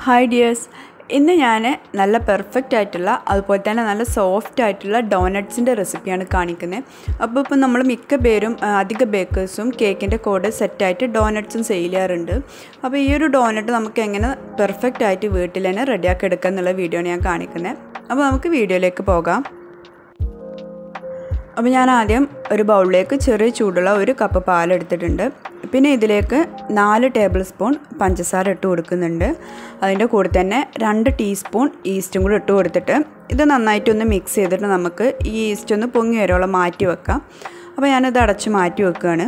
Hi dears, ഇന്ന് ഞാൻ നല്ല പെർഫെക്റ്റ് ആയിട്ടുള്ള അതുപോലെ തന്നെ നല്ല സോഫ്റ്റ് ആയിട്ടുള്ള ഡോനട്ട്സിൻ്റെ റെസിപ്പിയാണ് കാണിക്കുന്നത്. അപ്പോൾ നമ്മൾ മിക്ക പേരും അധിക ബേക്കേഴ്സും കേക്കിൻ്റെ കൂടെ സെറ്റായിട്ട് ഡോനട്ട്സും സെയിൽ ചെയ്യാറുണ്ട്. അപ്പോൾ ഈ ഒരു ഡോനട്ട് നമുക്ക് എങ്ങനെ പെർഫെക്റ്റ് ആയിട്ട് വീട്ടിൽ തന്നെ റെഡിയാക്കി എടുക്കുക എന്നുള്ള വീഡിയോ ഞാൻ കാണിക്കുന്നത്. അപ്പോൾ നമുക്ക് വീഡിയോയിലേക്ക് പോകാം. അപ്പോൾ ഞാൻ ആദ്യം ഒരു ബൗളിലേക്ക് ചെറിയ ചൂടുള്ള ഒരു കപ്പ് പാലെടുത്തിട്ടുണ്ട്. പിന്നെ ഇതിലേക്ക് 4 ടേബിൾ സ്പൂൺ പഞ്ചസാര ഇട്ട് കൊടുക്കുന്നുണ്ട്. അതിൻ്റെ കൂടെ തന്നെ 2 ടീസ്പൂൺ ഈസ്റ്റും കൂടി ഇട്ട് കൊടുത്തിട്ട് ഇത് നന്നായിട്ടൊന്ന് മിക്സ് ചെയ്തിട്ട് നമുക്ക് ഈ ഈസ്റ്റ് ഒന്ന് പൊങ്ങി വരോളം മാറ്റി വെക്കാം. അപ്പോൾ ഞാനത് അടച്ച് മാറ്റി വെക്കുകയാണ്.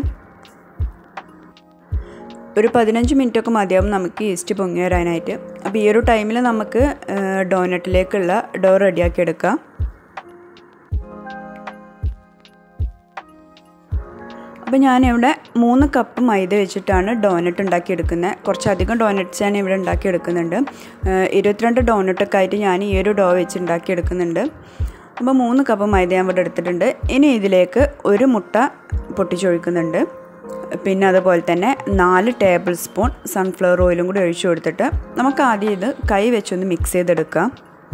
ഒരു 15 മിനിറ്റൊക്കെ മതിയാവും നമുക്ക് ഈസ്റ്റ് പൊങ്ങി വരാനായിട്ട്. അപ്പോൾ ഈ ഒരു ടൈമിൽ നമുക്ക് ഡോനട്ടിലേക്കുള്ള ഡോ റെഡിയാക്കി എടുക്കാം. അപ്പോൾ ഞാനിവിടെ 3 കപ്പ് മൈദ വെച്ചിട്ടാണ് ഡോനട്ട് ഉണ്ടാക്കിയെടുക്കുന്നത്. കുറച്ചധികം ഡോനട്ട്സ് ഞാൻ ഇവിടെ ഉണ്ടാക്കിയെടുക്കുന്നുണ്ട്. 22 ഡോനട്ടൊക്കെ ആയിട്ട് ഞാൻ ഈ ഒരു ഡോ വെച്ച് ഉണ്ടാക്കിയെടുക്കുന്നുണ്ട്. അപ്പോൾ 3 കപ്പ് മൈദ ഞാൻ ഇവിടെ എടുത്തിട്ടുണ്ട്. ഇനി ഇതിലേക്ക് ഒരു മുട്ട പൊട്ടിച്ചൊഴിക്കുന്നുണ്ട്. പിന്നെ അതുപോലെ തന്നെ 4 ടേബിൾ സ്പൂൺ സൺഫ്ലവർ ഓയിലും കൂടി ഒഴിച്ചു കൊടുത്തിട്ട് നമുക്ക് ആദ്യം ഇത് കൈ വെച്ചൊന്ന് മിക്സ് ചെയ്തെടുക്കാം.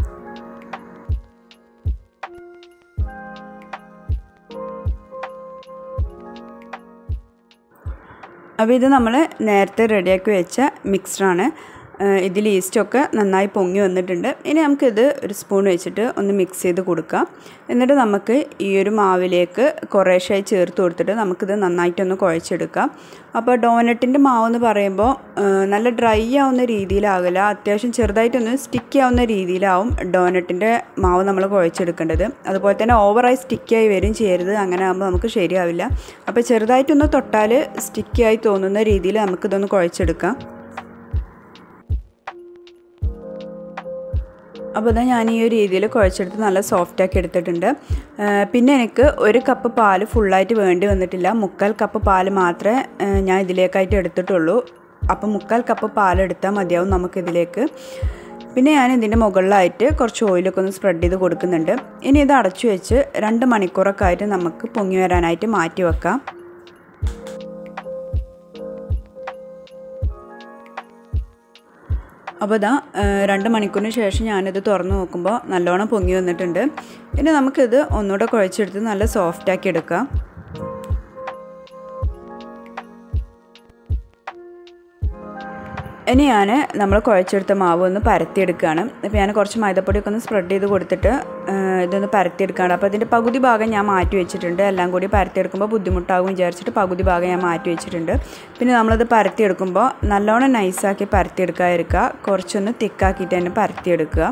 അപ്പോൾ ഇത് നമ്മൾ നേരത്തെ റെഡിയാക്കി വെച്ച മിക്സ്ഡറാണ്. ഇതിൽ ഈസ്റ്റൊക്കെ നന്നായി പൊങ്ങി വന്നിട്ടുണ്ട്. ഇനി നമുക്കിത് ഒരു സ്പൂൺ വെച്ചിട്ട് ഒന്ന് മിക്സ് ചെയ്ത് കൊടുക്കാം. എന്നിട്ട് നമുക്ക് ഈ ഒരു മാവിലേക്ക് കുറേശ്ശായി ചേർത്ത് കൊടുത്തിട്ട് നമുക്കിത് നന്നായിട്ടൊന്ന് കുഴച്ചെടുക്കാം. അപ്പോൾ ഡോനട്ടിൻ്റെ മാവെന്ന് പറയുമ്പോൾ നല്ല ഡ്രൈ ആവുന്ന രീതിയിലാകില്ല, അത്യാവശ്യം ചെറുതായിട്ടൊന്ന് സ്റ്റിക്കി ആവുന്ന രീതിയിലാവും ഡോനട്ടിൻ്റെ മാവ് നമ്മൾ കുഴച്ചെടുക്കേണ്ടത്. അതുപോലെ തന്നെ ഓവറായി സ്റ്റിക്കിയായി വരും ചെയ്യരുത്, അങ്ങനെ ആകുമ്പോൾ നമുക്ക് ശരിയാവില്ല. അപ്പോൾ ചെറുതായിട്ടൊന്ന് തൊട്ടാൽ സ്റ്റിക്കിയായി തോന്നുന്ന രീതിയിൽ നമുക്കിതൊന്ന് കുഴച്ചെടുക്കാം. അപ്പോൾ ഇതാ ഞാൻ ഈ ഒരു രീതിയിൽ കുഴച്ചെടുത്ത് നല്ല സോഫ്റ്റാക്കി എടുത്തിട്ടുണ്ട്. പിന്നെ എനിക്ക് 1 കപ്പ് പാല് ഫുള്ളായിട്ട് വേണ്ടി വന്നിട്ടില്ല. 3/4 കപ്പ് പാല് മാത്രമേ ഞാൻ ഇതിലേക്കായിട്ട് എടുത്തിട്ടുള്ളൂ. അപ്പോൾ 3/4 കപ്പ് പാലെടുത്താൽ മതിയാവും നമുക്കിതിലേക്ക്. പിന്നെ ഞാൻ ഇതിൻ്റെ മുകളിലായിട്ട് കുറച്ച് ഓയിലൊക്കെ ഒന്ന് സ്പ്രെഡ് ചെയ്ത് കൊടുക്കുന്നുണ്ട്. ഇനി ഇത് അടച്ചു വെച്ച് 2 മണിക്കൂറൊക്കെ ആയിട്ട് നമുക്ക് പൊങ്ങി വരാനായിട്ട് മാറ്റി വെക്കാം. അപ്പോൾ ഇതാ 2 മണിക്കൂറിന് ശേഷം ഞാനിത് തുറന്ന് നോക്കുമ്പോൾ നല്ലോണം പൊങ്ങി വന്നിട്ടുണ്ട്. ഇനി നമുക്കിത് ഒന്നുകൂടെ കുഴച്ചെടുത്ത് നല്ല സോഫ്റ്റാക്കി എടുക്കാം. ഇനി നമ്മൾ കുഴച്ചെടുത്ത മാവ് ഒന്ന് പരത്തിയെടുക്കുകയാണ്. അപ്പോൾ ഞാൻ കുറച്ച് മൈദപ്പൊടിയൊക്കെ ഒന്ന് സ്പ്രെഡ് ചെയ്ത് കൊടുത്തിട്ട് ഇതൊന്ന് പരത്തിയെടുക്കുകയാണ്. അപ്പോൾ ഇതിൻ്റെ പകുതി ഭാഗം ഞാൻ മാറ്റി വെച്ചിട്ടുണ്ട്. എല്ലാം കൂടി പരത്തിയെടുക്കുമ്പോൾ ബുദ്ധിമുട്ടാകും വിചാരിച്ചിട്ട് പകുതി ഭാഗം ഞാൻ മാറ്റി വെച്ചിട്ടുണ്ട്. പിന്നെ നമ്മളത് പരത്തിയെടുക്കുമ്പോൾ നല്ലോണം നൈസാക്കി പരത്തിയെടുക്കാതിരിക്കുക, കുറച്ചൊന്ന് തിക്കാക്കിയിട്ട് തന്നെ പരത്തിയെടുക്കുക.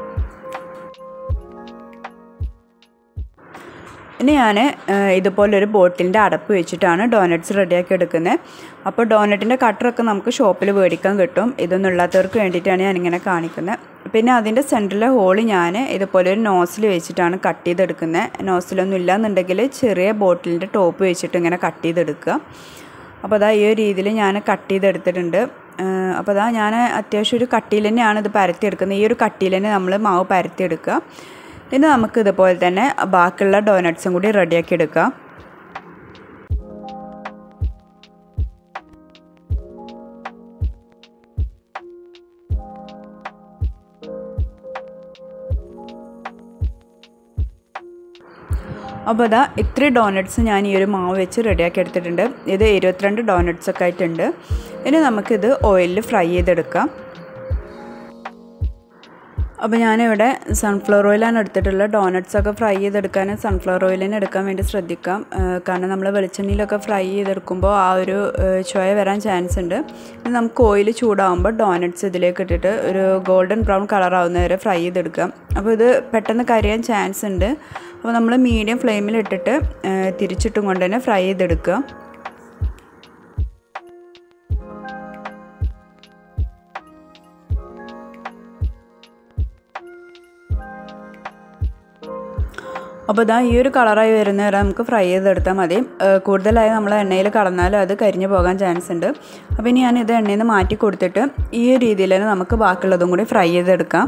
ഇനി ഞാൻ ഇതുപോലൊരു ബോട്ടിലിൻ്റെ അടപ്പ് വെച്ചിട്ടാണ് ഡോനട്ട്സ് റെഡിയാക്കി എടുക്കുന്നത്. അപ്പോൾ ഡോനട്ടിൻ്റെ കട്ടറൊക്കെ നമുക്ക് ഷോപ്പിൽ മേടിക്കാൻ കിട്ടും. ഇതൊന്നും ഇല്ലാത്തവർക്ക് വേണ്ടിയിട്ടാണ് ഞാനിങ്ങനെ കാണിക്കുന്നത്. പിന്നെ അതിൻ്റെ സെൻറ്ററിലെ ഹോള് ഞാൻ ഇതുപോലൊരു നോസിൽ വെച്ചിട്ടാണ് കട്ട് ചെയ്തെടുക്കുന്നത്. നോസിലൊന്നും ഇല്ലയെന്നുണ്ടെങ്കിൽ ചെറിയ ബോട്ടിലിൻ്റെ ടോപ്പ് വെച്ചിട്ട് ഇങ്ങനെ കട്ട് ചെയ്തെടുക്കുക. അപ്പോൾ അതാ ഈ ഒരു രീതിയിൽ ഞാൻ കട്ട് ചെയ്തെടുത്തിട്ടുണ്ട്. അപ്പോൾ അതാ ഞാൻ അത്യാവശ്യം ഒരു കട്ടിയിൽ തന്നെയാണ് ഇത് പരത്തിയെടുക്കുന്നത്. ഈ ഒരു കട്ടിയിൽ തന്നെ നമ്മൾ മാവ് പരത്തിയെടുക്കുക. ഇനി നമുക്ക് ഇതുപോലെ തന്നെ ബാക്കിയുള്ള ഡോനട്ട്സും കൂടി റെഡിയാക്കി എടുക്കാം. അപ്പോൾ അതാ ഇത്രയും ഡോനട്ട്സ് ഞാൻ ഈ ഒരു മാവ് വെച്ച് റെഡിയാക്കി എടുത്തിട്ടുണ്ട്. ഇത് 22 ഡോനട്ട്സൊക്കെ ആയിട്ടുണ്ട്. ഇനി നമുക്കിത് ഓയിലിൽ ഫ്രൈ ചെയ്തെടുക്കാം. അപ്പോൾ ഞാനിവിടെ സൺഫ്ലവർ ഓയിലാണ് എടുത്തിട്ടുള്ളത്. ഡോനട്ട്സൊക്കെ ഫ്രൈ ചെയ്തെടുക്കാൻ സൺഫ്ലവർ ഓയിൽ തന്നെ എടുക്കാൻ വേണ്ടി ശ്രദ്ധിക്കാം. കാരണം നമ്മൾ വെളിച്ചെണ്ണയിലൊക്കെ ഫ്രൈ ചെയ്തെടുക്കുമ്പോൾ ആ ഒരു ചൊയ വരാൻ ചാൻസ് ഉണ്ട്. ഇനി നമുക്ക് ഓയിൽ ചൂടാകുമ്പോൾ ഡോനട്ട്സ് ഇതിലേക്ക് ഇട്ടിട്ട് ഒരു ഗോൾഡൻ ബ്രൗൺ കളറാവുന്നവരെ ഫ്രൈ ചെയ്തെടുക്കാം. അപ്പോൾ ഇത് പെട്ടെന്ന് കരിയാൻ ചാൻസ് ഉണ്ട്. അപ്പോൾ നമ്മൾ മീഡിയം ഫ്ലെയിമിൽ ഇട്ടിട്ട് തിരിച്ചിട്ടും കൊണ്ട് തന്നെ ഫ്രൈ ചെയ്തെടുക്കുക. അപ്പോൾ ഇതാ ഈ ഒരു കളറായി വരുന്ന വരെ നമുക്ക് ഫ്രൈ ചെയ്തെടുത്താൽ മതി. കൂടുതലായി നമ്മൾ എണ്ണയിൽ കടന്നാൽ അത് കരിഞ്ഞു പോകാൻ ചാൻസ് ഉണ്ട്. അപ്പോൾ ഇനി ഞാനിത് എണ്ണയിൽ നിന്ന് മാറ്റി കൊടുത്തിട്ട് ഈ ഒരു രീതിയിൽ തന്നെ നമുക്ക് ബാക്കിയുള്ളതും കൂടി ഫ്രൈ ചെയ്തെടുക്കാം.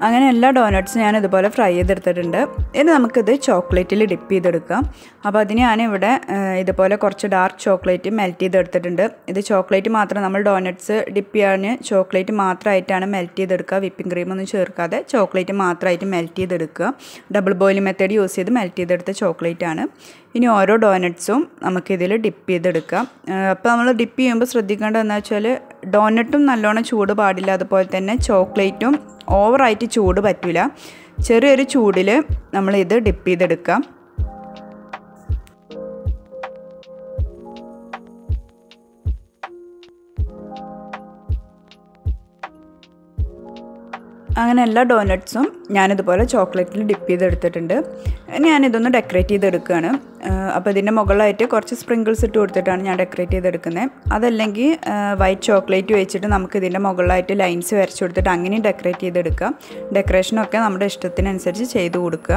അങ്ങനെ എല്ലാ ഡോനട്ട്സും ഞാൻ ഇതുപോലെ ഫ്രൈ ചെയ്തെടുത്തിട്ടുണ്ട്. ഇനി നമുക്കിത് ചോക്ലേറ്റിൽ ഡിപ്പ് ചെയ്തെടുക്കാം. അപ്പോൾ അതിന് ഞാനിവിടെ ഇതുപോലെ കുറച്ച് ഡാർക്ക് ചോക്ലേറ്റ് മെൽറ്റ് ചെയ്തെടുത്തിട്ടുണ്ട്. ഇത് ചോക്ലേറ്റ് മാത്രം, നമ്മൾ ഡോനട്ട്സ് ഡിപ്പ് ചെയ്യാൻ ചോക്ലേറ്റ് മാത്രമായിട്ടാണ് മെൽറ്റ് ചെയ്തെടുക്കുക. വിപ്പിംഗ് ക്രീമൊന്നും ചേർക്കാതെ ചോക്ലേറ്റ് മാത്രമായിട്ട് മെൽറ്റ് ചെയ്തെടുക്കുക. ഡബിൾ ബോയിലിംഗ് മെത്തേഡ് യൂസ് ചെയ്ത് മെൽറ്റ് ചെയ്തെടുത്ത ചോക്ലേറ്റ് ആണ്. ഇനി ഓരോ ഡോനട്ട്സും നമുക്കിതിൽ ഡിപ്പ് ചെയ്തെടുക്കാം. അപ്പോൾ നമ്മൾ ഡിപ്പ് ചെയ്യുമ്പോൾ ശ്രദ്ധിക്കേണ്ടതെന്ന് വെച്ചാൽ ഡോനട്ടും നല്ലോണം ചൂട് പാടില്ല, അതുപോലെ തന്നെ ചോക്ലേറ്റും ഓവറായിട്ട് ചൂട് പറ്റില്ല. ചെറിയൊരു ചൂടിൽ നമ്മളിത് ഡിപ്പ് ചെയ്തെടുക്കാം. അങ്ങനെ എല്ലാ ഡോനട്ട്സും ഞാനിതുപോലെ ചോക്ലേറ്റിൽ ഡിപ്പ് ചെയ്തെടുത്തിട്ടുണ്ട്. ഞാനിതൊന്ന് ഡെക്കറേറ്റ് ചെയ്തെടുക്കുകയാണ്. അപ്പോൾ ഇതിൻ്റെ മുകളിലായിട്ട് കുറച്ച് സ്പ്രിങ്കിൾസ് ഇട്ട് കൊടുത്തിട്ടാണ് ഞാൻ ഡെക്കറേറ്റ് ചെയ്തെടുക്കുന്നത്. അതല്ലെങ്കിൽ വൈറ്റ് ചോക്ലേറ്റ് വെച്ചിട്ട് നമുക്ക് ഇതിൻ്റെ മുകളിലായിട്ട് ലൈൻസ് വരച്ച് കൊടുത്തിട്ട് അങ്ങനെയും ഡെക്കറേറ്റ് ചെയ്തെടുക്കാം. ഡെക്കറേഷനൊക്കെ നമ്മുടെ ഇഷ്ടത്തിനനുസരിച്ച് ചെയ്ത് കൊടുക്കുക.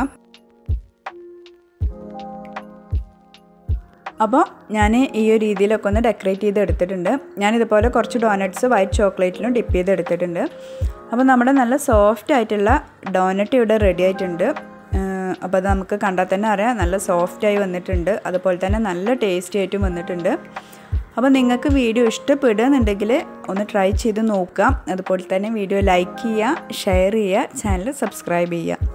അപ്പോൾ ഞാൻ ഈ ഒരു രീതിയിലൊക്കെ ഒന്ന് ഡെക്കറേറ്റ് ചെയ്ത് എടുത്തിട്ടുണ്ട്. ഞാനിതുപോലെ കുറച്ച് ഡോനട്ട്സ് വൈറ്റ് ചോക്ലേറ്റിലും ഡിപ്പ് ചെയ്ത് എടുത്തിട്ടുണ്ട്. അപ്പോൾ നമ്മുടെ നല്ല സോഫ്റ്റ് ആയിട്ടുള്ള ഡോനട്ട് ഇവിടെ റെഡി ആയിട്ടുണ്ട്. അപ്പോൾ അത് നമുക്ക് കണ്ടാൽ തന്നെ അറിയാം, നല്ല സോഫ്റ്റായി വന്നിട്ടുണ്ട്. അതുപോലെ തന്നെ നല്ല ടേസ്റ്റി ആയിട്ടും വന്നിട്ടുണ്ട്. അപ്പോൾ നിങ്ങൾക്ക് വീഡിയോ ഇഷ്ടപ്പെടുകയെന്നുണ്ടെങ്കിൽ ഒന്ന് ട്രൈ ചെയ്ത് നോക്കാം. അതുപോലെ തന്നെ വീഡിയോ ലൈക്ക് ചെയ്യുക, ഷെയർ ചെയ്യുക, ചാനൽ സബ്സ്ക്രൈബ് ചെയ്യുക.